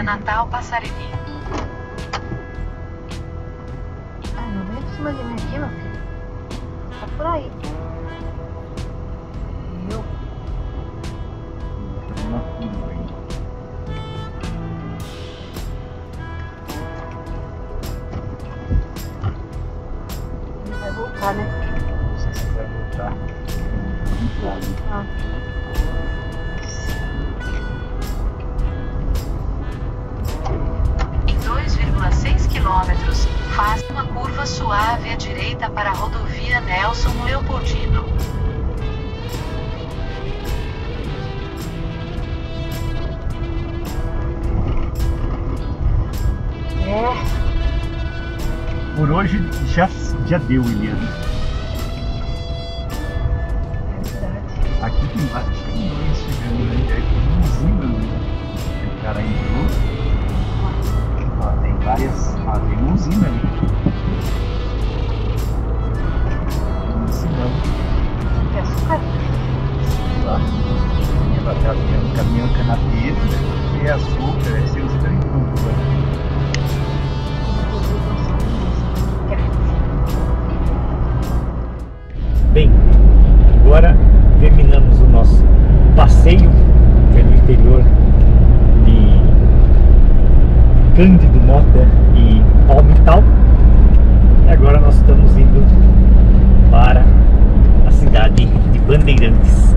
Natal Passarini. Ai, não vem por cima de mim aqui, meu filho. Tá por aí. Eu. Uma curva aí. Ele vai voltar, né? Não sei se vai voltar. Ah. Em 2,6 quilômetros, faça uma curva suave à direita para a rodovia Nelson Leopoldino. Por hoje já deu, Eliana. É verdade. Aqui tem vários caminhões chegando, né? É uma usina, né? O cara entrou. Ó, tem várias. Ó, tem uma usina ali. Um sinal. Que açúcar? Lá. Caminhão canapeiro, né? E açúcar, aí você usa em tudo, né? Bem, agora terminamos o nosso passeio pelo interior de Cândido Mota e Palmital. E agora nós estamos indo para a cidade de Bandeirantes,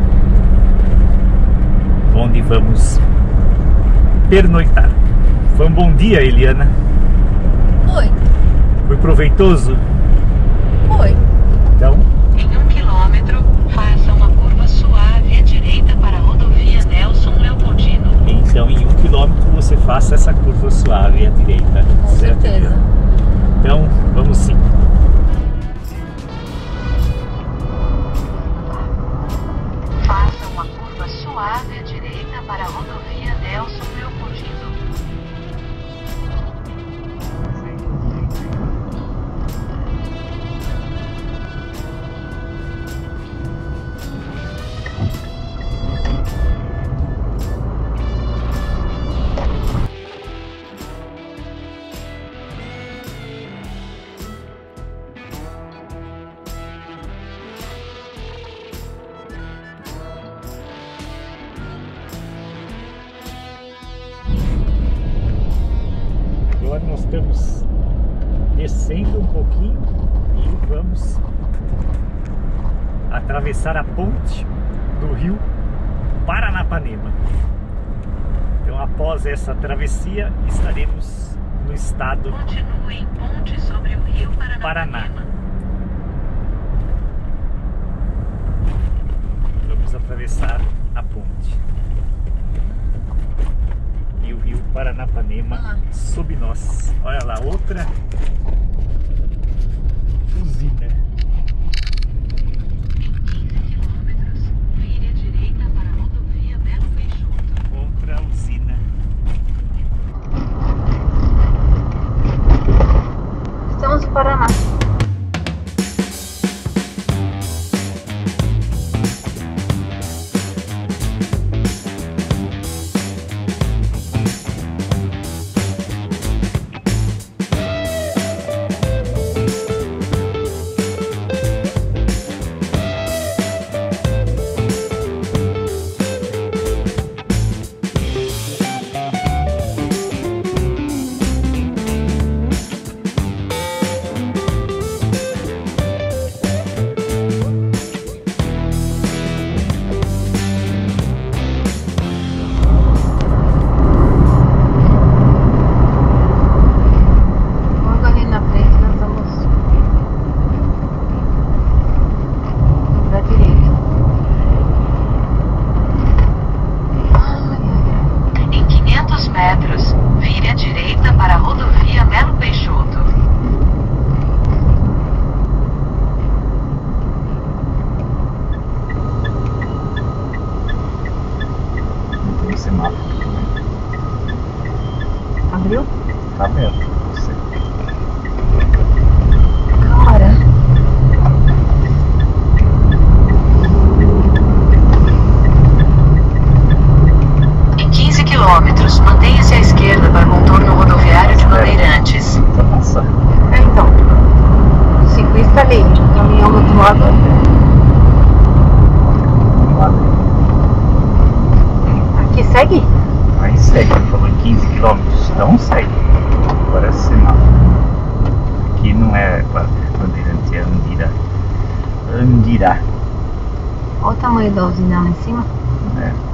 onde vamos pernoitar. Foi um bom dia, Eliana? Foi. Foi proveitoso? Foi. Então, Em 1 quilômetro, faça uma curva suave à direita para a rodovia Nelson Leopoldino. então em 1 quilômetro você faça essa curva suave à direita. Com certeza. Então, vamos sim. Faça uma curva suave à direita para a rodovia Nelson Leopoldino. Agora nós estamos descendo um pouquinho e vamos atravessar a ponte do rio Paranapanema. Então, após essa travessia, estaremos no estado Continue em ponte sobre o rio Paraná. Paranapanema. Vamos atravessar a ponte. E o rio Paranapanema sob nós. Olha lá, outra usina. Em 15 quilômetros, vire à direita para a rodovia Belo Peixoto. Outra usina. Estamos no Paraná. lado. Aqui segue? Aí segue, falou em 15 km, então segue. Agora é sinal. Aqui não é bandeirante, é Andira. Andira. Olha o tamanho da usina lá em cima. É.